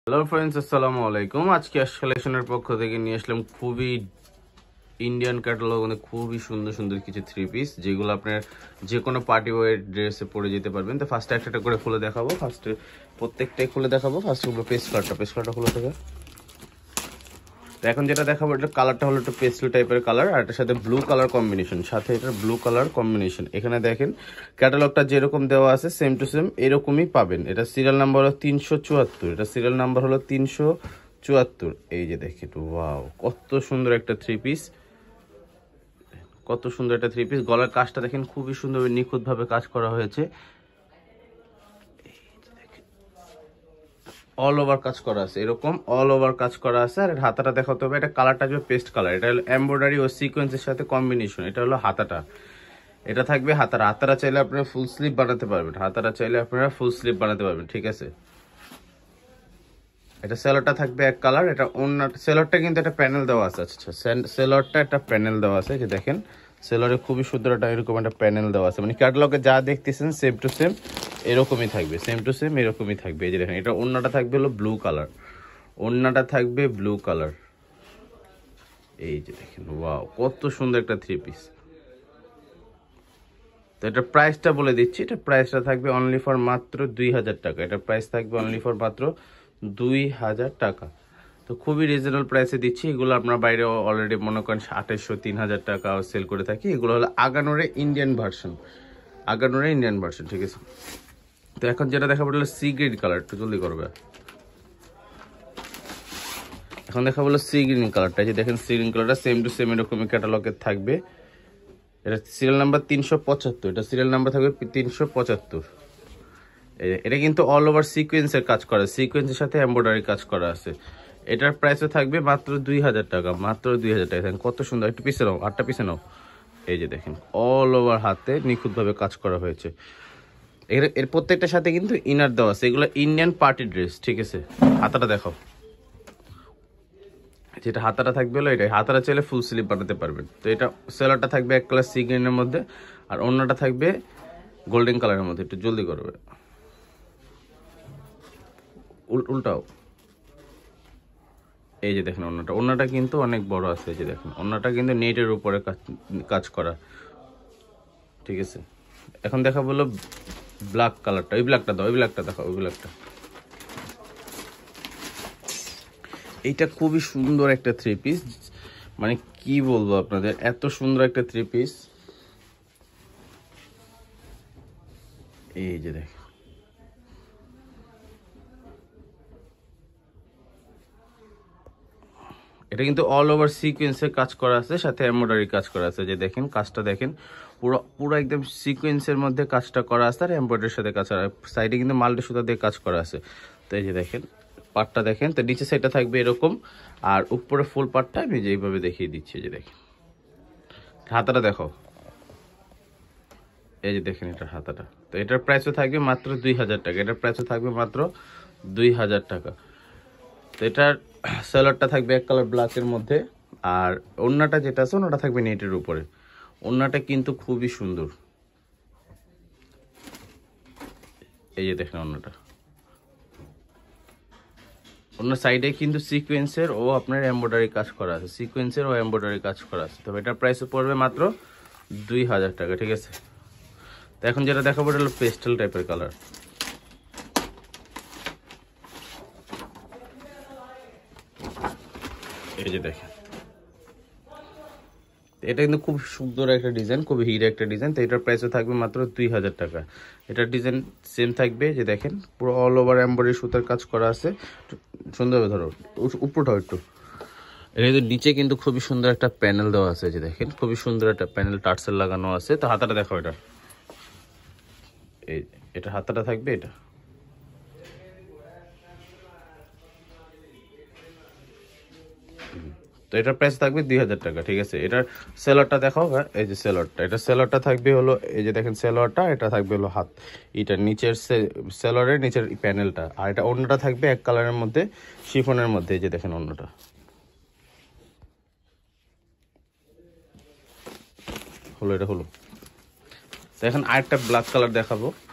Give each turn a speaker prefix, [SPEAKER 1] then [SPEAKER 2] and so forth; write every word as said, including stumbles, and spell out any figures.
[SPEAKER 1] Hello friends, আসসালামু আলাইকুম। আজকে আশ কালেকশনের পক্ষ থেকে নিয়ে আসলাম খুবই ইন্ডিয়ান ক্যাটালগ, মানে খুবই সুন্দর সুন্দর কিছু থ্রি পিস, যেগুলো আপনার যে কোনো পার্টি ওয়ার ড্রেসে পরে যেতে পারবেন। তো ফার্স্টে একটা করে খুলে দেখাবো, ফার্স্টে প্রত্যেকটাই খুলে দেখাবো। ফার্স্টে হলো পেস্ট কালারটা, পেস্ট কালারটা খুলে থেকে তো এখন যেটা দেখাবো, এটা কালারটা হলো একটু পেস্টেল টাইপের কালার, আর এটার সাথে ব্লু কালার কম্বিনেশন, সাথে এটার ব্লু কালার কম্বিনেশন। এখানে দেখেন ক্যাটালগটা যেরকম দেওয়া আছে সেম টু সেম এরকমই পাবেন। এটা সিরিয়াল নাম্বার হলো তিনশো চুয়াত্তর, এটা সিরিয়াল নাম্বার হলো তিনশো চুয়াত্তর। এই যে দেখেন, ওয়াও কত সুন্দর একটা থ্রি পিস, কত সুন্দর একটা থ্রি পিস। গলার কাজটা দেখেন খুবই সুন্দর নিখুঁত ভাবে কাজ করা হয়েছে, অল ওভার কাজ করা আছে, এরকম অল ওভার কাজ করা আছে। আর হাতাটা দেখাতে হবে, এটা কালারটা আসবে পেস্ট কালার, এটা হলো এমব্রয়ডারি ও সিকোয়েন্সের সাথে কম্বিনেশন। এটা হলো হাতাটা, এটা থাকবে হাতারা। হাতারা চাইলে আপনারা ফুল স্লিভ বানাতে পারবেন, হাতারা চাইলে আপনারা ফুল স্লিভ বানাতে পারবেন, ঠিক আছে। এটা সেলরটা থাকবে এক কালার, এটা অন্য সেলরটা কিন্তু একটা প্যানেল দেওয়া আছে। আচ্ছা, সেলরটা একটা প্যানেল দেওয়া আছে, যে দেখেন সেলরে খুবই সুন্দর একটা এরকম একটা প্যানেল দেওয়া আছে, মানে ক্যাটালগে যা দেখতেছেন সেম টু সেম এরকমই থাকবে, সেম টু সেম এরকমই থাকবে। এই যে দেখেন, এটা অন্যটা থাকবে হলো ব্লু কালার, অন্যটা থাকবে ব্লু কালার। এই যে দেখেন, ওয়াও কত সুন্দর একটা থ্রি পিস। তো এটার প্রাইসটা বলে দিচ্ছি, এটা প্রাইসটা থাকবে অনলি ফর মাত্র দুই হাজার টাকা। এটার প্রাইস থাকবে অনলি ফর মাত্র দুই হাজার টাকা। তো খুবই রিজনেবল প্রাইসে দিচ্ছি। এগুলো আপনার বাইরে অলরেডি মনে করেন আঠাইশশো তিন হাজার টাকা সেল করে থাকি। এগুলো হলো আগানোরে ইন্ডিয়ান ভার্সন, আগানোরে ইন্ডিয়ান ভার্সন, ঠিক আছে। তো এখন যেটা দেখাবো হলো সি গ্রিন কালার, একটু জলদি করবে। এখন দেখা বলো সি গ্রিন কালারটা, যে দেখেন সি গ্রিন কালারটা সেম টু সেম এরকমই ক্যাটালগে থাকবে। এটা সিরিয়াল নাম্বার তিনশো পঁচাত্তর, এটা সিরিয়াল নাম্বার থাকবে তিনশো পঁচাত্তর। এটা কিন্তু অল ওভার সিকোয়েন্সের কাজ করা, সিকোয়েন্সের সাথে এমব্রয়ডারি কাজ করা আছে। এটার প্রাইসও থাকবে মাত্র দুই হাজার টাকা, মাত্র দুই হাজার টাকা। কত সুন্দর, একটু পিছে নাও, আটটা পিছে নাও। এই যে দেখেন অল ওভার হাতে নিখুঁতভাবে কাজ করা হয়েছে। এর এর প্রত্যেকটার সাথে কিন্তু ইনার দেওয়া আছে। এগুলো ইন্ডিয়ান পার্টি ড্রেস, ঠিক আছে। হাতাটা দেখো, যেটা হাতাটা থাকবে হলো এটাই, হাতাটা চাইলে ফুল স্লিভ বানাতে পারবেন। তো এটা সেলারটা থাকবে এক কালার সি গ্রিনের মধ্যে, আর অন্যটা থাকবে গোল্ডেন কালারের মধ্যে। একটু জলদি করবে, উল্টাও। এই যে দেখেন অন্যটা, অন্যটা কিন্তু অনেক বড় আছে। এই যে দেখেন অন্যটা কিন্তু নেটের উপরে কাজ করা, ঠিক আছে। এখন দেখা বললো ব্ল্যাক কালারটা, ওই ব্ল্যাকটা দাও, ওই ব্ল্যাকটা দেখো, ওই ব্ল্যাকটা। এইটা খুবই সুন্দর একটা থ্রি পিস, মানে কি বলবো আপনাদের, এত সুন্দর একটা থ্রি পিস। এই যে দেখ, এটা কিন্তু অল ওভার সিকোয়েন্সের কাজ করা আছে, সাথে এমব্রয়ডারি কাজ করা আছে। যে দেখেন কাজটা দেখেন, পুরো পুরো একদম সিকোয়েন্সের মধ্যে কাজটা করা আছে, আর এমব্রয়ডারির সাথে কাজ করা, সাইডে কিন্তু মাল্টি সুতা দিয়ে কাজ করা আছে। তো এই যে দেখেন পার্টটা দেখেন, তো নিচে সাইডটা থাকবে এরকম, আর উপরে ফুল পার্টটা আমি যেইভাবে দেখিয়ে দিচ্ছি। যে দেখেন হাতাটা দেখো, এই যে দেখেন এটার হাতাটা। তো এটার প্রাইসও থাকবে মাত্র দুই হাজার টাকা, এটার প্রাইসও থাকবে মাত্র দুই হাজার টাকা। তো এটার সেলারটা থাকবে এক কালার ব্ল্যাকের মধ্যে, আর ওড়নাটা যেটা আছে ওটা থাকবে নেটের উপরে। ওড়নাটা কিন্তু খুবই সুন্দর, এই যে দেখেন ওড়নাটা, ওনার সাইডে কিন্তু সিকোয়েন্সের ও আপনার এমব্রয়ডারি কাজ করা আছে, সিকোয়েন্সের ও এমব্রয়ডারি কাজ করা আছে। তবে এটার প্রাইসও পড়বে মাত্র দুই হাজার টাকা, ঠিক আছে। তো এখন যেটা দেখাবো এটা হলো পেস্টেল টাইপের কালার। এই যে দেখেন, এটা কিন্তু খুব সুন্দর একটা ডিজাইন, খুবই হিট একটা ডিজাইন। তো এটার প্রাইসও থাকবে মাত্র দুই হাজার টাকা। এটার ডিজাইন সেম থাকবে, যে দেখেন পুরো অল ওভার এমব্রয়ডারি সুতার কাজ করা আছে। সুন্দরভাবে ধরো, উপরটাও একটু। এটা কিন্তু নিচে কিন্তু খুবই সুন্দর একটা প্যানেল দেওয়া আছে, যে দেখেন খুবই সুন্দর একটা প্যানেল টার্সেল লাগানো আছে। তো হাতাটা দেখো, এটা এই এটা হাতাটা থাকবে এটা। তো এটার প্রাইস থাকবে দুই হাজার টাকা, ঠিক আছে। এটার সেলরটা দেখো, এই যে সেলরটা, এটা সেলরটা থাকবে হলো এই যে দেখেন সেলরটা, এটা থাকবে হলো হাত, এটা নিচের সেলরের নিচের প্যানেলটা, আর এটা অন্যটা থাকবে এক কালারের মধ্যে শিফনের মধ্যে। এই যে দেখেন অন্যটা হলো, এটা হলো। তো এখন আরেকটা ব্ল্যাক কালার দেখাবো।